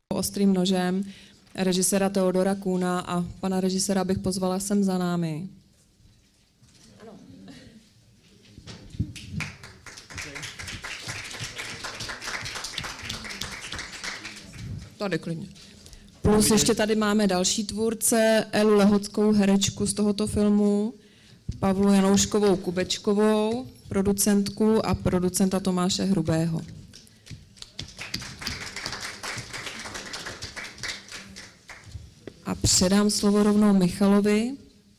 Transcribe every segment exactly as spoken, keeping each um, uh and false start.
Ostrým nožem režiséra Teodora Kuhna a pana režiséra bych pozvala sem za námi. Ano. Tady klidně. Plus ještě tady máme další tvůrce, Elu Lehotskou, herečku z tohoto filmu, Pavlu Janouškovou Kubečkovou, producentku a producenta Tomáše Hrubého. A předám slovo rovnou Michalovi.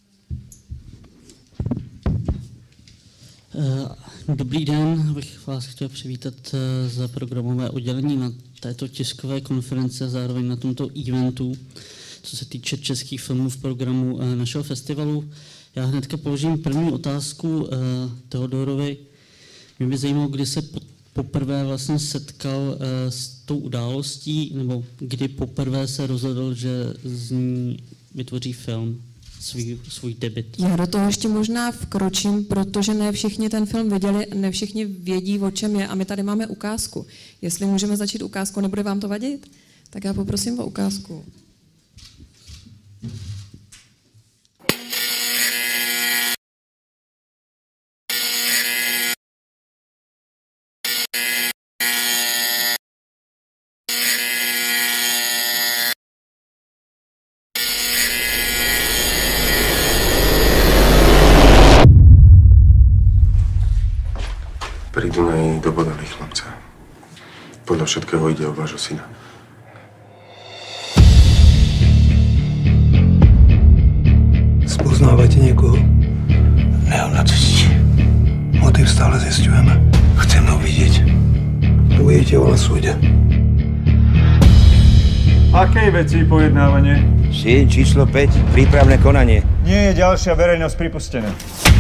Dobrý den, bych vás chtěl přivítat za programové oddělení na této tiskové konferenci a zároveň na tomto eventu, co se týče českých filmů v programu našeho festivalu. Já hnedka položím první otázku Teodorovi. Mě by zajímalo, kdy se poprvé vlastně setkal s tou událostí, nebo kdy poprvé se rozhodl, že z ní vytvoří film, svůj, svůj debut. Já do toho ještě možná vkročím, protože ne všichni ten film viděli, ne všichni vědí, o čem je a my tady máme ukázku. Jestli můžeme začít ukázku, nebude vám to vadit? Tak já poprosím o ukázku. Pri Dunaji dobodali chlapca. Podľa všetkého ide o vášho syna. Spoznávate niekoho? Neonacisti. Motiv stále zisťujeme. Chceme ho vidieť. To budete o súde. Akej veci pojednávanie? Sieň číslo päť, prípravné konanie. Nie je ďalšia verejnosť pripustená.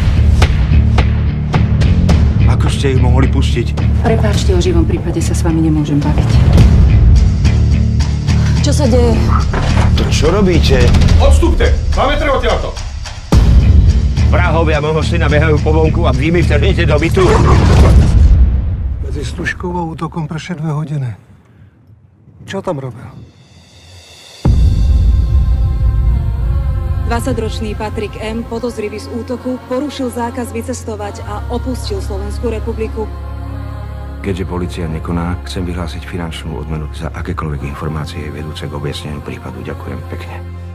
Ako ste ich mohli pustiť? Prepáčte, o živom prípade sa s vami nemôžem baviť. Čo sa deje? To čo robíte? Odstúpte! Máme treba to. Vrahovia môjho syna behajú po vonku a vy mi vtrhnete do bytu. Medzi Stužkou a útokom prešli dve hodiny. Čo tam robil? dvadsaťročný Patrik M., podozrivý z útoku, porušil zákaz vycestovať a opustil Slovenskú republiku. Keďže polícia nekoná, chcem vyhlásiť finančnú odmenu za akékoľvek informácie vedúce k objasneniu prípadu. Ďakujem pekne.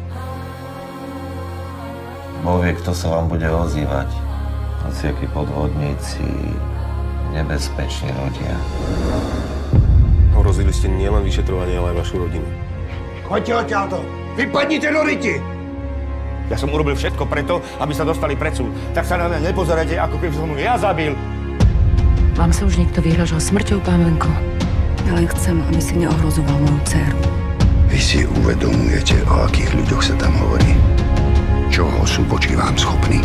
Boh vie, kto sa vám bude ozývať. Hociakí podvodníci, nebezpeční ľudia. Ohrozili ste nielen vyšetrovanie, ale aj vašu rodinu. Choďte odtiaľto! Vypadnite do ryti! Ja som urobil všetko preto, aby sa dostali pred súd. Tak sa na mňa nepozerajte, ako keby som ho ja zabil. Vám sa už niekto vyhražal smrťou, pán Venko? Ja len chcem, aby si neohrozoval moju dcéru. Vy si uvedomujete, o akých ľuďoch sa tam hovorí? Čoho sú voči vám schopní?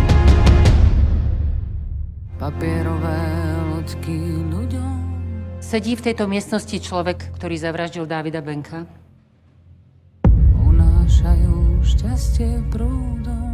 Papierové loďky ľuďom. Sedí v tejto miestnosti človek, ktorý zavraždil Dávida Benka? Unášajú šťastie prúdom.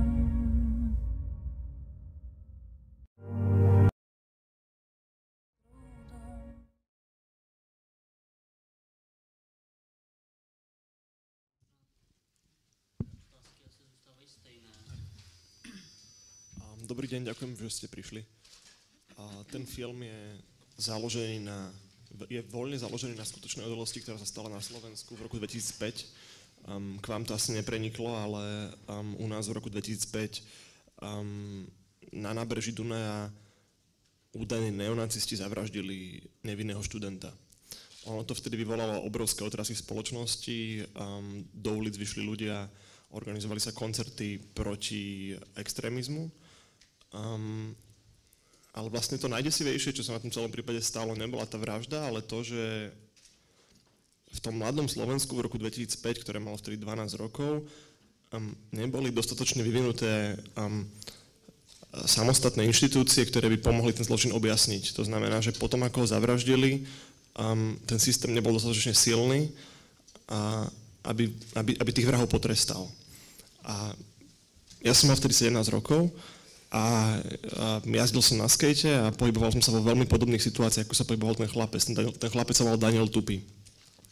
Dobrý deň, ďakujem, že ste prišli. Ten film je založený na, je voľne založený na skutočnej udalosti, ktorá sa stala na Slovensku v roku dvetisícpäť. Um, k vám to asi nepreniklo, ale um, u nás v roku dvetisícpäť um, na nábreží Dunaja údajní neonacisti zavraždili nevinného študenta. Ono to vtedy vyvolalo obrovské otrasy v spoločnosti, um, do ulic vyšli ľudia, organizovali sa koncerty proti extrémizmu. Um, ale vlastne to najdesivejšie, čo sa na tom celom prípade stalo, nebola tá vražda, ale to, že v tom mladom Slovensku v roku dvetisícpäť, ktoré malo vtedy dvanásť rokov, um, neboli dostatočne vyvinuté um, samostatné inštitúcie, ktoré by pomohli ten zločin objasniť. To znamená, že potom, ako ho zavraždili, um, ten systém nebol dostatočne silný, a aby, aby, aby tých vrahov potrestal. A ja som mal vtedy sedemnásť rokov a, a jazdil som na skejte a pohyboval som sa vo veľmi podobných situáciách, ako sa pohyboval ten chlapec. Ten, ten chlapec sa volal Daniel Tupy.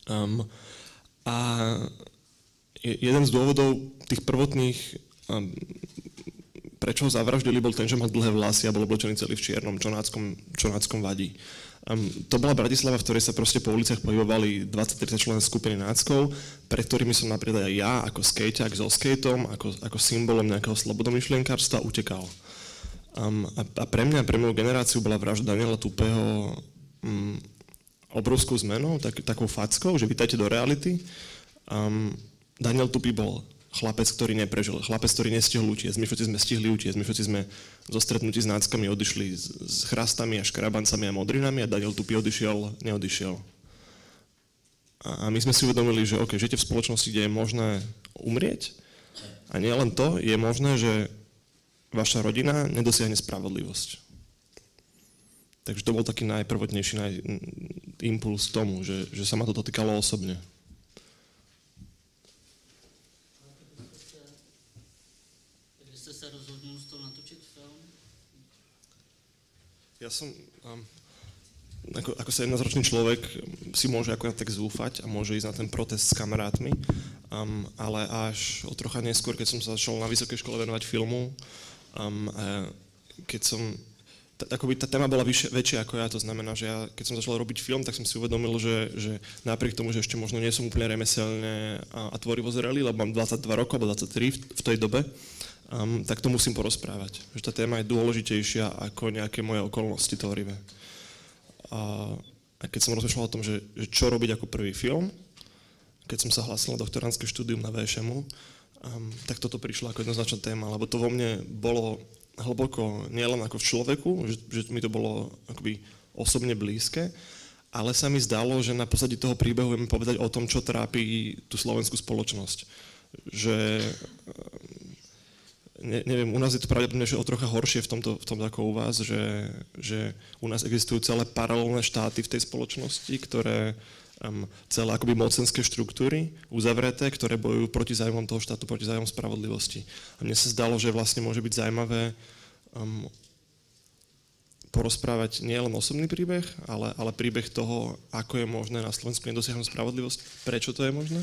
Um, a jeden z dôvodov tých prvotných, um, prečo ho zavraždili, bol ten, že mal dlhé vlasy a bol oblečený celý v čiernom, čo náckom, čo náckom vadí. Um, to bola Bratislava, v ktorej sa proste po uliciach pohybovali dvadsať tridsať členné skupiny náckov, pred ktorými som napríklad aj ja, ako skejťák so skateom, ako, ako symbolom nejakého slobodomyšlienkarstva utekal. Um, a, a pre mňa, pre moju generáciu bola vražda Daniela Tupého um, obrovskou zmenou, tak, takou fackou, že vítajte do reality. Um, Daniel Tupý bol chlapec, ktorý neprežil, chlapec, ktorý nestihol utiecť. My všetci sme stihli utiecť, my všetci sme zo stretnutí s náckami odišli s, s chrastami a škrabancami a modrinami a Daniel Tupý odišiel, neodišiel. A, a my sme si uvedomili, že OK, žijete v spoločnosti, kde je možné umrieť a nie len to, je možné, že vaša rodina nedosiahne spravodlivosť. Takže to bol taký najprvotnejší naj, impuls k tomu, že, že sa ma to dotýkalo osobne. Ja som, um, ako, ako sedemnásťročný človek si môže akorát tak zúfať a môže ísť na ten protest s kamarátmi, um, ale až o trocha neskôr, keď som sa začal na vysokej škole venovať filmu, um, a keď som, t- akoby tá téma bola vyššia, väčšia ako ja, to znamená, že ja, keď som začal robiť film, tak som si uvedomil, že, že napriek tomu, že ešte možno nie som úplne remeselne a, a tvorivo zrelý, lebo mám dvadsaťdva rokov, alebo dvadsaťtri v, v tej dobe, Um, tak to musím porozprávať. Že tá téma je dôležitejšia ako nejaké moje okolnosti tvorivé. A, a keď som rozmýšľal o tom, že, že čo robiť ako prvý film, keď som sa hlásil na doktorantské štúdium na vé š em u, um, tak toto prišlo ako jednoznačná téma, lebo to vo mne bolo hlboko nielen ako v človeku, že, že mi to bolo akoby osobne blízke, ale sa mi zdalo, že na pozadí toho príbehu vieme povedať o tom, čo trápi tú slovenskú spoločnosť. Že Ne, neviem, u nás je to pravdepodobne o trocha horšie v tomto, v tomto ako u vás, že, že u nás existujú celé paralelné štáty v tej spoločnosti, ktoré um, celé akoby mocenské štruktúry uzavreté, ktoré bojujú proti zájmom toho štátu, proti zájmom spravodlivosti. A mne sa zdalo, že vlastne môže byť zaujímavé um, porozprávať nielen osobný príbeh, ale, ale príbeh toho, ako je možné na Slovensku nedosiahnuť spravodlivosť, prečo to je možné.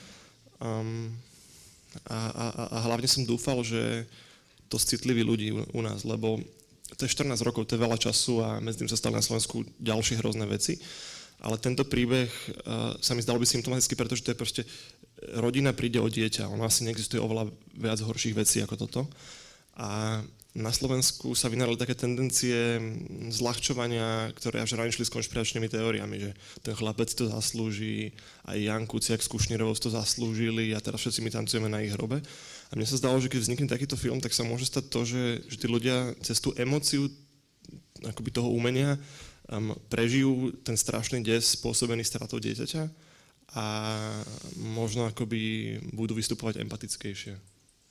Um, A, a, a hlavne som dúfal, že to citliví ľudí u, u nás, lebo to je štrnásť rokov, to je veľa času a medzi tým sa stali na Slovensku ďalšie hrozné veci. Ale tento príbeh uh, sa mi zdal byť symptomatický, pretože to je proste rodina príde o dieťa. Ono asi neexistuje oveľa viac horších vecí ako toto. A na Slovensku sa vynárali také tendencie zľahčovania, ktoré až raničili s konšpiračnými teóriami, že ten chlapec to zaslúži, aj Jan Kuciak s Kušnírovou to zaslúžili a teraz všetci my tancujeme na ich hrobe. A mne sa zdalo, že keď vznikne takýto film, tak sa môže stať to, že, že tí ľudia cez tú emóciu akoby toho umenia um, prežijú ten strašný des spôsobený stratou dieťaťa a možno akoby budú vystupovať empatickejšie.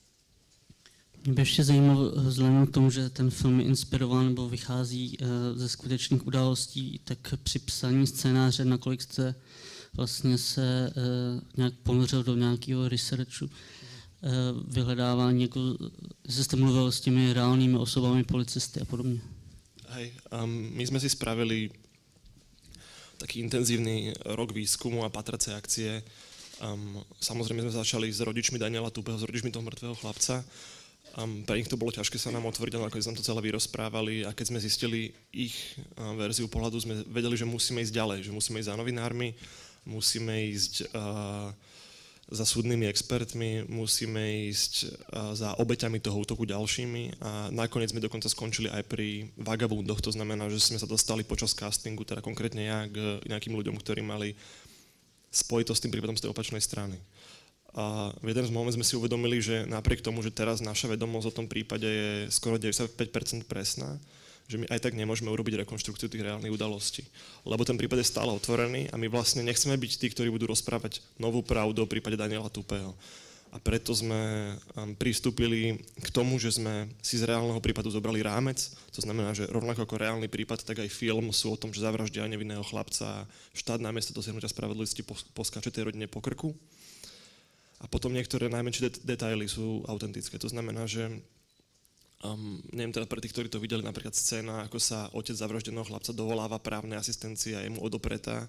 Mě by ještě zajímalo, vzhledem k tomu, že ten film je inspirován nebo vychází ze skutečných událostí, tak při psaní scénáře, nakolik jste vlastně se nějak ponořil do nějakého researchu, vyhledávání, jako, že jste mluvil s těmi reálnými osobami, policisty a podobně? Hej, um, my sme si spravili taký intenzívny rok výskumu a patracej akcie. Um, samozrejme sme začali s rodičmi Daniela Tupého, s rodičmi toho mŕtvého chlapca. Um, pre nich to bolo ťažké sa nám otvoriť, ale ako sme to celé vyrozprávali a keď sme zistili ich uh, verziu pohľadu, sme vedeli, že musíme ísť ďalej, že musíme ísť za novinármi, musíme ísť uh, za súdnymi expertmi, musíme ísť uh, za obeťami toho útoku ďalšími a nakoniec sme dokonca skončili aj pri vagabundoch, to znamená, že sme sa dostali počas castingu, teda konkrétne ja, k nejakým ľuďom, ktorí mali spojitosť s tým prípadom z tej opačnej strany. A v jeden z moment sme si uvedomili, že napriek tomu, že teraz naša vedomosť o tom prípade je skoro deväťdesiatpäť percent presná, že my aj tak nemôžeme urobiť rekonštrukciu tých reálnych udalostí. Lebo ten prípad je stále otvorený a my vlastne nechceme byť tí, ktorí budú rozprávať novú pravdu o prípade Daniela Tupého. A preto sme pristúpili k tomu, že sme si z reálneho prípadu zobrali rámec, to znamená, že rovnako ako reálny prípad, tak aj film sú o tom, že zavraždia nevinného chlapca a štát namiesto dosiahnutia spravodlivosti poskáče tej rodine po krku. A potom niektoré najmenšie det- detaily sú autentické. To znamená, že um, neviem teda pre tých, ktorí to videli, napríklad scéna, ako sa otec zavraždeného chlapca dovoláva právnej asistencie a je mu odopretá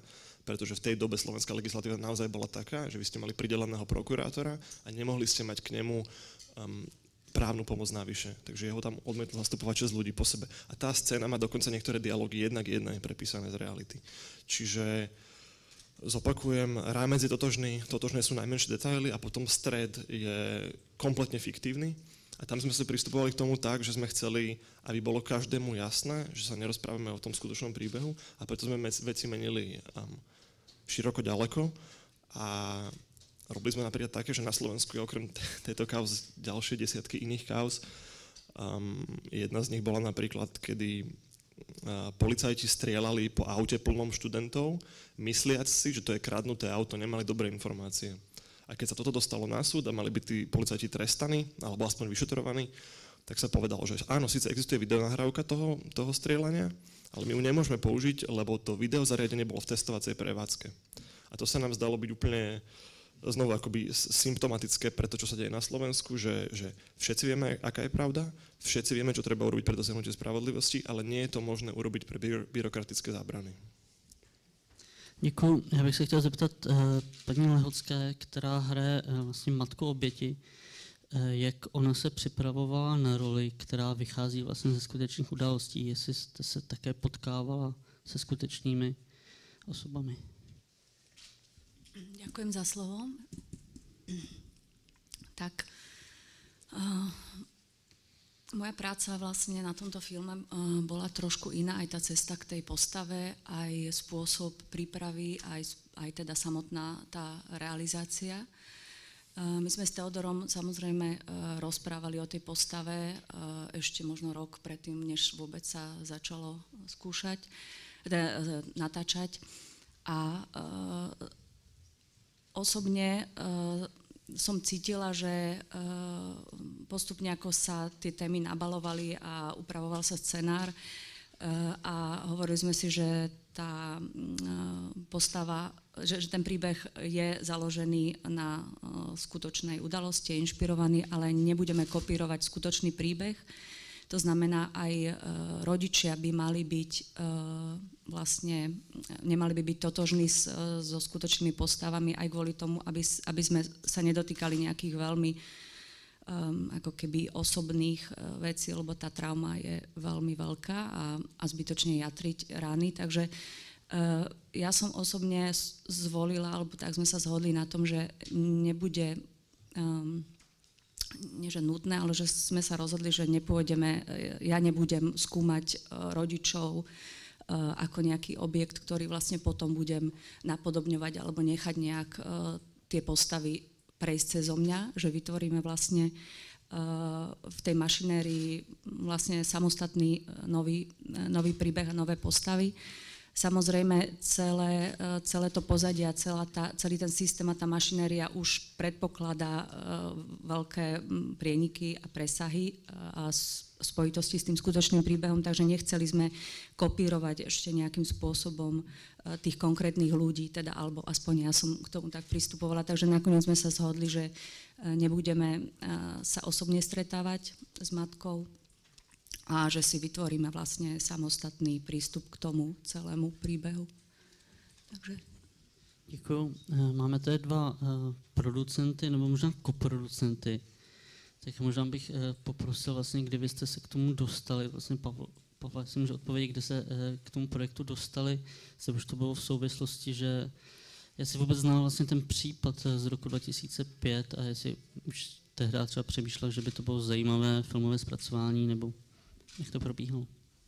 pretože v tej dobe slovenská legislatíva naozaj bola taká, že vy ste mali prideleného prokurátora a nemohli ste mať k nemu um, právnu pomoc navyše. Takže jeho tam odmietlo zastupovať šesť ľudí po sebe. A tá scéna má dokonca niektoré dialógy jedna k jednej prepísané z reality. Čiže zopakujem, rámec je totožný, totožné sú najmenšie detaily a potom stred je kompletne fiktívny. A tam sme sa pristupovali k tomu tak, že sme chceli, aby bolo každému jasné, že sa nerozprávame o tom skutočnom príbehu a preto sme veci menili um, široko ďaleko a robili sme napríklad také, že na Slovensku je okrem tejto kauz ďalšie desiatky iných kauz. Um, jedna z nich bola napríklad, kedy uh, policajti strieľali po aute plnom študentov, mysliac si, že to je kradnuté auto, nemali dobré informácie. A keď sa toto dostalo na súd a mali byť tí policajti trestaní, alebo aspoň vyšetrovaní, tak sa povedalo, že áno, síce existuje videonahrávka toho, toho strieľania, ale my ju nemôžeme použiť, lebo to videozariadenie bolo v testovacej prevádzke. A to sa nám zdalo byť úplne znovu akoby symptomatické pre to, čo sa deje na Slovensku, že, že všetci vieme, aká je pravda, všetci vieme, čo treba urobiť pre dosiahnutie spravodlivosti, ale nie je to možné urobiť pre byro, byrokratické zábrany. Děkuji. Já bych se chtěl zeptat uh, paní Lehocké, která hraje uh, vlastně matku oběti, uh, jak ona se připravovala na roli, která vychází vlastně ze skutečných událostí, jestli jste se také potkávala se skutečnými osobami. Ďakujem za slovo. Tak, uh, moja práca vlastne na tomto filme uh, bola trošku iná, aj tá cesta k tej postave, aj spôsob prípravy, aj, aj teda samotná tá realizácia. Uh, my sme s Teodorom samozrejme uh, rozprávali o tej postave uh, ešte možno rok predtým, než vôbec sa začalo skúšať, uh, natáčať. A uh, osobne uh, som cítila, že uh, postupne ako sa tie témy nabalovali a upravoval sa scenár uh, a hovorili sme si, že tá uh, postava, že, že ten príbeh je založený na uh, skutočnej udalosti, je inšpirovaný, ale nebudeme kopírovať skutočný príbeh. To znamená, aj uh, rodičia by mali byť uh, vlastne, nemali by byť totožní s, so skutočnými postavami aj kvôli tomu, aby, aby sme sa nedotýkali nejakých veľmi um, ako keby osobných uh, vecí, lebo tá trauma je veľmi veľká a, a zbytočne jatriť rány. Takže uh, ja som osobne zvolila, alebo tak sme sa zhodli na tom, že nebude um, nie že nutné, ale že sme sa rozhodli, že nepôjdeme, ja nebudem skúmať rodičov ako nejaký objekt, ktorý vlastne potom budem napodobňovať alebo nechať nejak tie postavy prejsť cezo mňa, že vytvoríme vlastne v tej mašinérii vlastne samostatný nový, nový príbeh a nové postavy. Samozrejme, celé, celé to pozadie a celá tá, celý ten systém a tá mašinéria už predpokladá uh, veľké prieniky a presahy uh, a spojitosti s tým skutočným príbehom, takže nechceli sme kopírovať ešte nejakým spôsobom uh, tých konkrétnych ľudí, teda, alebo aspoň ja som k tomu tak pristupovala, takže nakoniec sme sa zhodli, že uh, nebudeme uh, sa osobne stretávať s matkou, a že si vytvoríme vlastne samostatný prístup k tomu celému príbehu. Takže. Děkuju. Máme tady dva producenty, nebo možná koproducenty. Tak možná bych poprosil vlastně, kdyby jste se k tomu dostali, vlastně Pavel, Pavel si může odpovědět, kde se k tomu projektu dostali, se už to bylo v souvislosti, že já si vůbec znal vlastně ten případ z roku dva tisíce pět a jestli už tehdy třeba přemýšlel, že by to bylo zajímavé filmové zpracování, nebo jak to probíhalo?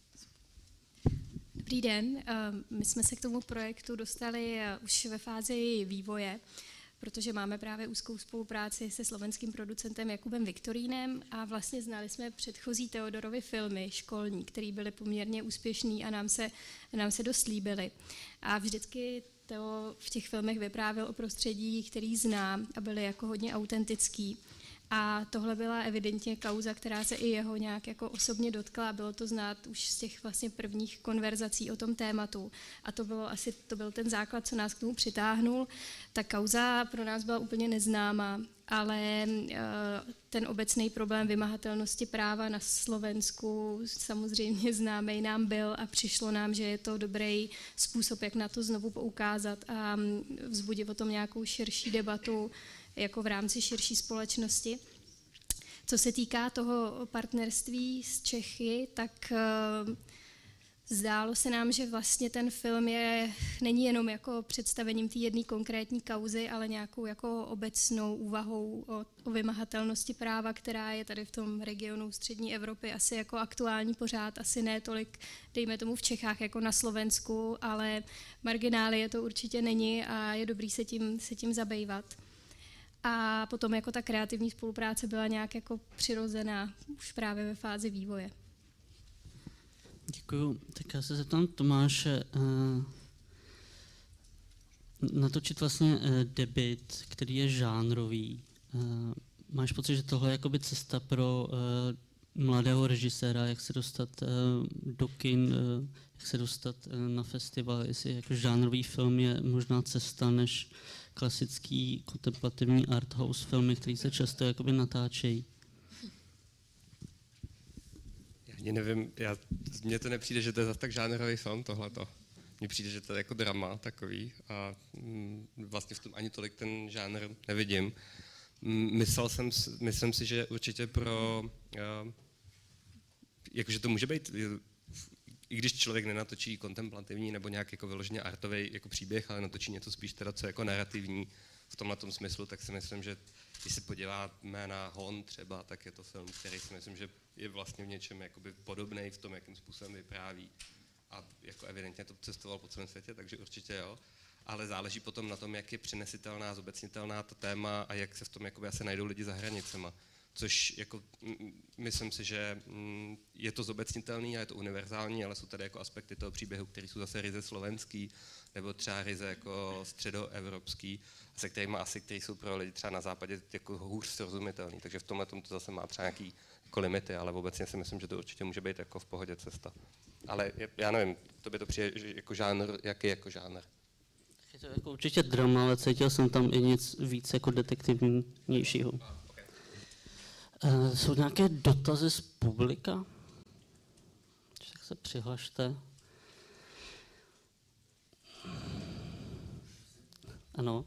Dobrý den, my jsme se k tomu projektu dostali už ve fázi vývoje, protože máme právě úzkou spolupráci se slovenským producentem Jakubem Viktorínem a vlastně znali jsme předchozí Teodorovy filmy školní, které byly poměrně úspěšný a nám se, nám se dost líbily. A vždycky Teo v těch filmech vyprávěl o prostředí, který zná a byly jako hodně autentický. A tohle byla evidentně kauza, která se i jeho nějak jako osobně dotkla. Bylo to znát už z těch vlastně prvních konverzací o tom tématu. A to bylo asi, to byl ten základ, co nás k tomu přitáhnul. Ta kauza pro nás byla úplně neznámá, ale ten obecný problém vymahatelnosti práva na Slovensku samozřejmě známý nám byl a přišlo nám, že je to dobrý způsob, jak na to znovu poukázat a vzbudit o tom nějakou širší debatu jako v rámci širší společnosti. Co se týká toho partnerství s Čechy, tak uh, zdálo se nám, že vlastně ten film je, není jenom jako představením té jedné konkrétní kauzy, ale nějakou jako obecnou úvahou o, o vymahatelnosti práva, která je tady v tom regionu střední Evropy asi jako aktuální pořád, asi ne tolik, dejme tomu v Čechách jako na Slovensku, ale marginálie to určitě není a je dobrý se tím, se tím zabývat. A potom jako ta kreativní spolupráce byla nějak jako přirozená už právě ve fázi vývoje. Děkuju. Tak já se zeptám Tomáše, natočit vlastně debut, který je žánrový. Máš pocit, že tohle je jakoby cesta pro mladého režiséra, jak se dostat do kin, jak se dostat na festival, jestli jako žánrový film je možná cesta než klasický kontemplativní art house filmy, které se často jakoby natáčejí? Já nevím, já, mně to nepřijde, že to je zase tak žánrový film, tohleto. Mně přijde, že to je jako drama takový a mm, vlastně v tom ani tolik ten žánr nevidím. Myslel jsem, myslím si, že určitě pro, uh, jakože to může být, i když člověk nenatočí kontemplativní nebo nějak jako vyloženě artový jako příběh, ale natočí něco spíš teda, co jako narrativní v tomhletom smyslu, tak si myslím, že když se podíváme na Hon třeba, tak je to film, který si myslím, že je vlastně v něčem jakoby podobný v tom, jakým způsobem vypráví. A jako evidentně to cestoval po celém světě, takže určitě jo. Ale záleží potom na tom, jak je přenesitelná, zobecnitelná ta téma a jak se v tom jakoby asi najdou lidi za hranicema. Což jako, myslím si, že je to zobecnitelný a je to univerzální, ale jsou tady jako aspekty toho příběhu, které jsou zase ryze slovenský, nebo třeba ryze jako středoevropský, se kterými asi, které jsou pro lidi třeba na západě jako hůř srozumitelný. Takže v tomhle tom to zase má třeba nějaký jako limity, ale obecně si myslím, že to určitě může být jako v pohodě cesta. Ale já nevím, to by to přijde jako žánr, jaký jako žánr. Je to jako určitě drama, ale cítil jsem tam i nic víc jako detektivnějšího. Uh, jsou nějaké dotazy z publika? Tak se přihlašte. Ano.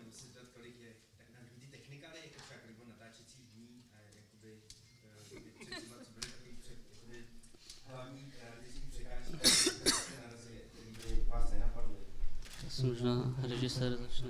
Možná režisér začne.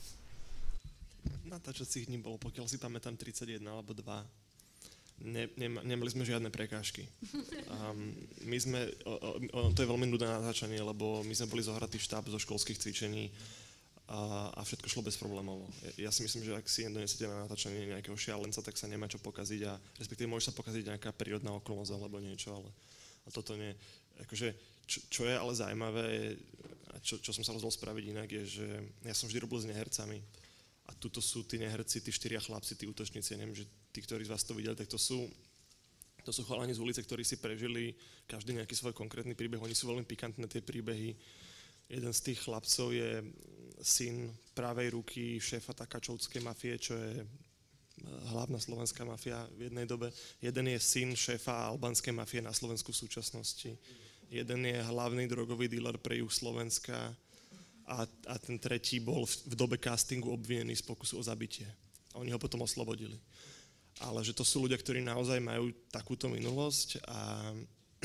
Natáčacích dní bolo, pokiaľ si pamätám, tridsaťjeden alebo dva. Ne, ne, nemali sme žiadne prekážky. Um, my sme, o, o, to je veľmi nudné natáčanie, lebo my sme boli zohratí štáb zo školských cvičení a, a všetko šlo bez problémov. Ja, ja si myslím, že ak si donesete na natáčanie nejakého šialenca, tak sa nemá čo pokaziť a respektíve môže sa pokaziť nejaká prírodná okolnosť alebo niečo, ale a toto nie. Akože, čo, čo je ale zaujímavé, je, a čo, čo som sa rozhodol spraviť inak, je, že ja som vždy robil s nehercami. A tuto sú tí neherci, tí štyria chlapci, tí útočníci, ja neviem, že tí, ktorí z vás to videli, tak to sú, to sú chalani z ulice, ktorí si prežili každý nejaký svoj konkrétny príbeh. Oni sú veľmi pikantné, tie príbehy. Jeden z tých chlapcov je syn pravej ruky šéfa takačovskej mafie, čo je hlavná slovenská mafia v jednej dobe. Jeden je syn šéfa albánskej mafie na Slovensku v súčasnosti. Jeden je hlavný drogový dealer pre juh Slovenska a, a ten tretí bol v, v dobe castingu obvinený z pokusu o zabitie. A oni ho potom oslobodili. Ale že to sú ľudia, ktorí naozaj majú takúto minulosť a,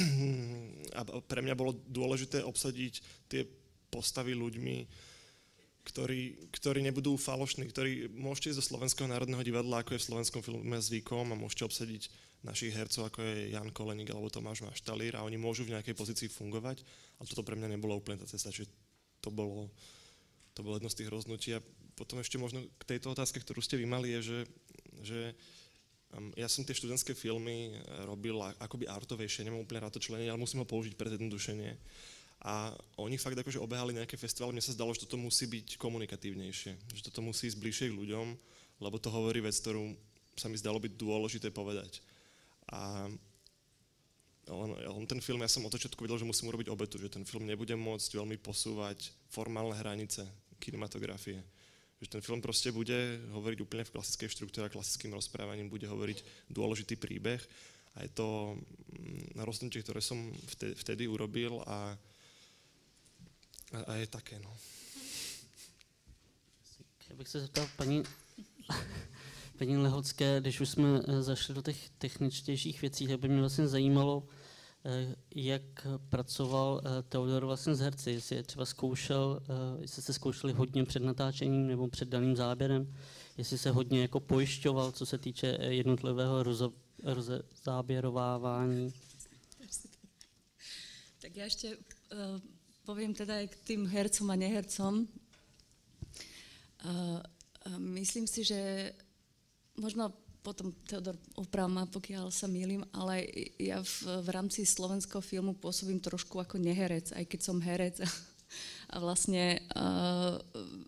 a pre mňa bolo dôležité obsadiť tie postavy ľuďmi, ktorí, ktorí nebudú falošní, ktorí môžete ísť do Slovenského národného divadla, ako je v slovenskom filme zvykom a môžete obsadiť našich hercov, ako je Jan Koleník alebo Tomáš Maštalír a oni môžu v nejakej pozícii fungovať, ale toto pre mňa nebolo úplne tá cesta, čiže to bolo, to bolo jedno z tých rozhodnutí. A potom ešte možno k tejto otázke, ktorú ste vy mali, je, že, že um, ja som tie študentské filmy robil akoby artovejšie, nemám úplne rád to členenie, ale musím ho použiť pre zjednodušenie. A oni fakt akože obehali nejaké festivály, mne sa zdalo, že toto musí byť komunikatívnejšie, že toto musí ísť bližšie k ľuďom, lebo to hovorí vec, ktorú sa mi zdalo byť dôležité povedať. A on, on ten film, ja som od začiatku vedel, že musím urobiť obetu, že ten film nebude môcť veľmi posúvať formálne hranice kinematografie. Že ten film proste bude hovoriť úplne v klasickej štruktúre, klasickým rozprávaním, bude hovoriť dôležitý príbeh. A je to rozhodnutie, ktoré som vtedy, vtedy urobil a, a, a je také, no. Já bych se zeptal paní, paní Lehocké, když už jsme zašli do těch techničtějších věcí, tak by mě vlastně zajímalo, jak pracoval Teodor vlastně s herci, jestli je třeba zkoušel, jestli se zkoušeli hodně před natáčením nebo před daným záběrem, jestli se hodně jako pojišťoval, co se týče jednotlivého rozo, rozezáběrovávání. Tak ja ešte uh, poviem teda aj k tým hercom a nehercom. Uh, uh, myslím si, že možno potom Teodor oprav ma, pokiaľ sa mýlim, ale ja v, v rámci slovenského filmu pôsobím trošku ako neherec, aj keď som herec. A, a vlastne uh,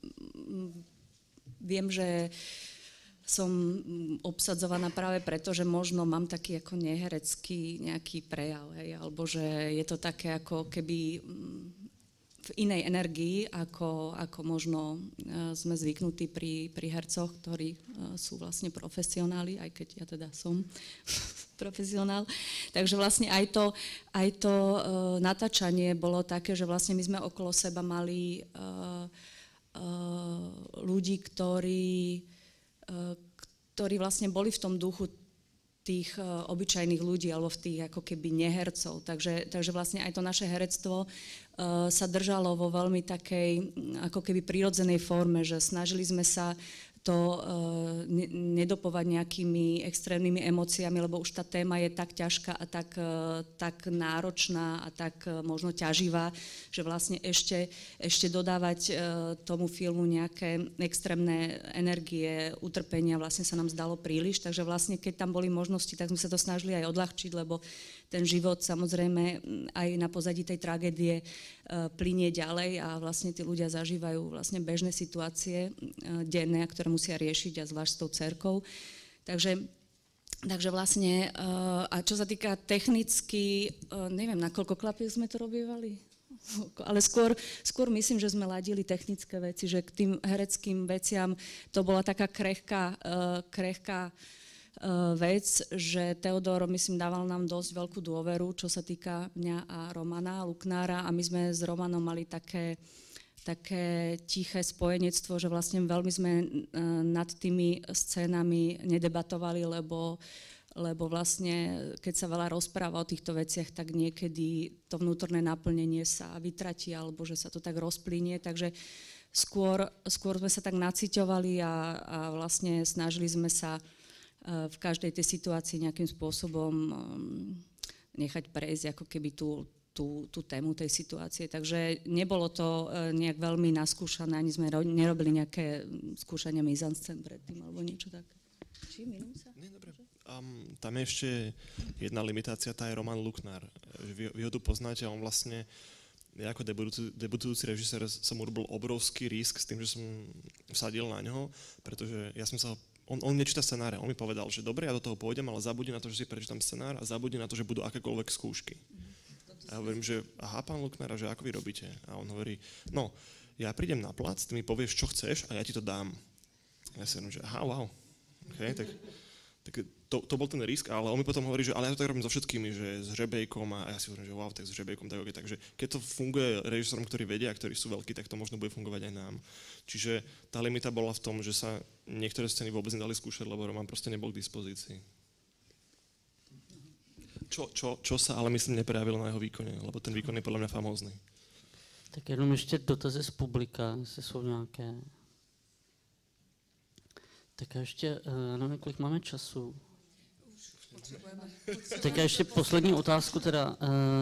viem, že som obsadzovaná práve preto, že možno mám taký ako neherecký nejaký prejav, hej, alebo že je to také ako keby v inej energii, ako, ako možno uh, sme zvyknutí pri, pri hercoch, ktorí uh, sú vlastne profesionáli, aj keď ja teda som profesionál. Takže vlastne aj to, aj to uh, natáčanie bolo také, že vlastne my sme okolo seba mali uh, uh, ľudí, ktorí ktorí vlastne boli v tom duchu tých uh, obyčajných ľudí alebo v tých ako keby nehercov. Takže, takže vlastne aj to naše herectvo uh, sa držalo vo veľmi takej ako keby prirodzenej forme, že snažili sme sa to uh, ne, nedopovať nejakými extrémnymi emóciami, lebo už tá téma je tak ťažká a tak, uh, tak náročná a tak uh, možno ťaživá, že vlastne ešte, ešte dodávať uh, tomu filmu nejaké extrémne energie, utrpenia vlastne sa nám zdalo príliš, takže vlastne keď tam boli možnosti, tak sme sa to snažili aj odľahčiť, lebo ten život samozrejme aj na pozadí tej tragédie plynie ďalej a vlastne tí ľudia zažívajú vlastne bežné situácie denné, ktoré musia riešiť a zvlášť s tou dcerkou. Takže, takže vlastne, a čo sa týka technicky, neviem, na koľko klapiek sme to robievali? Ale skôr, skôr myslím, že sme ladili technické veci, že k tým hereckým veciam to bola taká krehká, krehká vec, že Teodor, myslím, dával nám dosť veľkú dôveru, čo sa týka mňa a Romana Luknára a my sme s Romanom mali také, také tiché spojenectvo, že vlastne veľmi sme nad tými scénami nedebatovali, lebo, lebo vlastne, keď sa veľa rozpráva o týchto veciach, tak niekedy to vnútorné naplnenie sa vytratí alebo že sa to tak rozplynie, takže skôr, skôr sme sa tak naciťovali a, a vlastne snažili sme sa v každej tej situácii nejakým spôsobom nechať prejsť ako keby tú, tú, tú tému tej situácie. Takže nebolo to nejak veľmi naskúšané, ani sme nerobili nejaké skúšania mise-en-scène predtým alebo niečo tak. Či, minum sa? Nie, dobre. Um, tam je ešte jedna limitácia, tá je Roman Luknár. Vy, vy ho tu poznáte a on vlastne, ja ako debutujúci, debutujúci režisér som urobil obrovský risk s tým, že som vsadil na ňo, pretože ja som sa On, on nečíta scenáre, on mi povedal, že dobre, ja do toho pôjdem, ale zabudí na to, že si prečítam scenár a zabudí na to, že budú akékoľvek skúšky. A ja hovorím, že aha, pán Luknár, že ako vy robíte? A on hovorí, no, ja prídem na plac, ty mi povieš, čo chceš a ja ti to dám. A ja si hovorím, že aha, wow. Okay, tak tak to, to bol ten risk, ale on mi potom hovorí, že ale ja to tak robím so všetkými, že s žrebejkom a ja si hovorím, že wow, tak s žrebejkom, tak okay. Takže keď to funguje režisérom, ktorí vedia, ktorí sú veľkí, tak to možno bude fungovať aj nám. Čiže tá limita bola v tom, že sa niektoré scény vôbec nedali skúšať, lebo Roman proste nebol k dispozícii. Čo, čo, čo sa ale myslím neprejavilo na jeho výkone, lebo ten výkon je podľa mňa famózny. Tak jenom ještě dotazy z publika, jestli jsou nějaké. Tak a ještě, nevím, kolik máme času. Tak a ještě poslední otázku teda.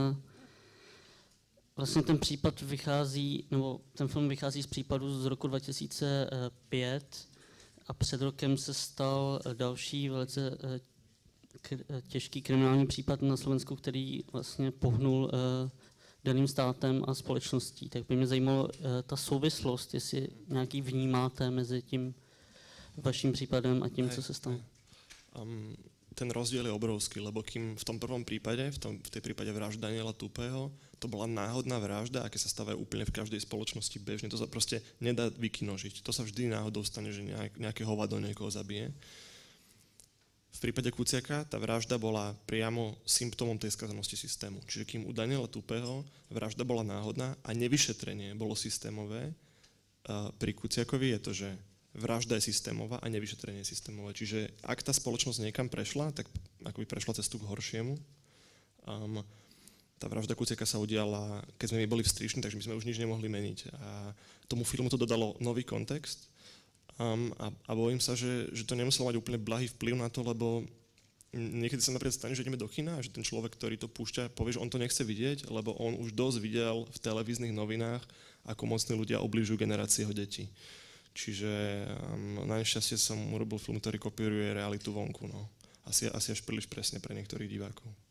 Vlastně ten případ vychází, nebo ten film vychází z případu z roku dva tisíce pět a před rokem se stal další velice těžký kriminální případ na Slovensku, který vlastně pohnul daným státem a společností. Tak by mě zajímalo ta souvislost, jestli nějaký vnímáte mezi tím vaším případem a tím, co se stalo. Um, ten rozdiel je obrovský, lebo kým v tom prvom prípade, v, tom, v tej prípade vraždy Daniela Tupého, to bola náhodná vražda, aké sa stávajú úplne v každej spoločnosti bežne, to sa proste nedá vykinožiť. To sa vždy náhodou stane, že nejak, nejaké hovado niekoho zabije. V prípade Kuciaka tá vražda bola priamo symptómom tej skazenosti systému. Čiže kým u Daniela Tupého vražda bola náhodná a nevyšetrenie bolo systémové, pri Kuciakovi je to, že vražda je systémová a nevyšetrenie je systémové. Čiže ak tá spoločnosť niekam prešla, tak akoby prešla cestu k horšiemu. Um, tá vražda Kuciaka sa udiala, keď sme my boli v Stríšni, takže my sme už nič nemohli meniť. A tomu filmu to dodalo nový kontext. Um, a, a bojím sa, že, že to nemuselo mať úplne blahý vplyv na to, lebo niekedy sa napríklad stane, že ideme do kina a že ten človek, ktorý to púšťa, povie, že on to nechce vidieť, lebo on už dosť videl v televíznych novinách, ako mocní ľudia obližujú generácie jeho detí. Čiže um, na nešťastie som urobil film, ktorý kopíruje realitu vonku. No. Asi, asi až príliš presne pre niektorých divákov.